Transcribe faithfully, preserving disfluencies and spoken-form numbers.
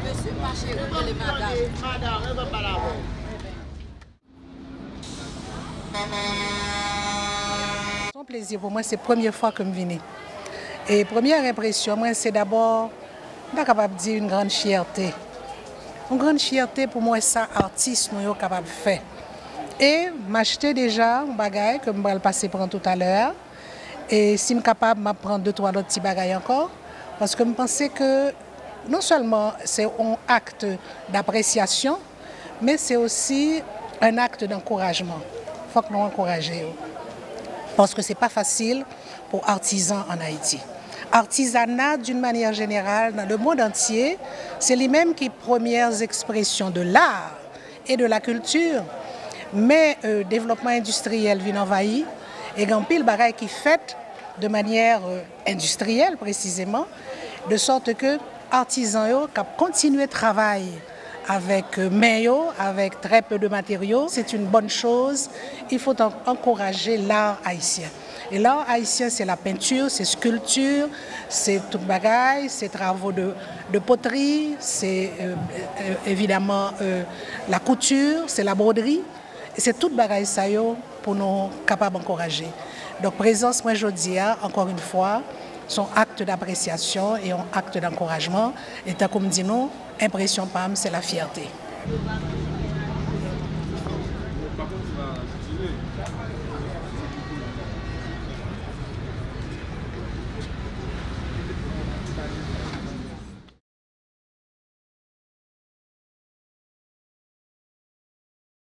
monsieur marché ou les madame. Madame, elle va pas là. C'est un plaisir pour moi, c'est la première fois que je viens. Et la première impression, moi, c'est d'abord, je suis capable de dire une grande fierté. Une grande fierté pour moi, ça, artiste, nous sommes capables de faire. Et m'acheter déjà un bagage que je vais le passer prendre tout à l'heure. Et si je suis capable, je vais prendre deux, trois autres petits bagages encore. Parce que je pense que non seulement c'est un acte d'appréciation, mais c'est aussi un acte d'encouragement. Il faut que nous encouragions. Parce que ce n'est pas facile pour artisans en Haïti. Artisanat, d'une manière générale, dans le monde entier, c'est les mêmes qui premières expressions de l'art et de la culture. Mais le euh, développement industriel vient envahir et il y a pile de choses qui fait de manière euh, industrielle précisément, de sorte que les artisans continuent à travailler avec main, avec très peu de matériaux. C'est une bonne chose. Il faut encourager l'art haïtien. Et l'art haïtien, c'est la peinture, c'est sculpture, c'est tout bagaille, c'est travaux de, de poterie, c'est euh, euh, évidemment euh, la couture, c'est la broderie. Et c'est tout bagaille ça pour nous capables d'encourager. Donc présence, moi je dis, encore une fois, son acte d'appréciation et un acte d'encouragement. Et comme dit nous, impression P A M, c'est la fierté.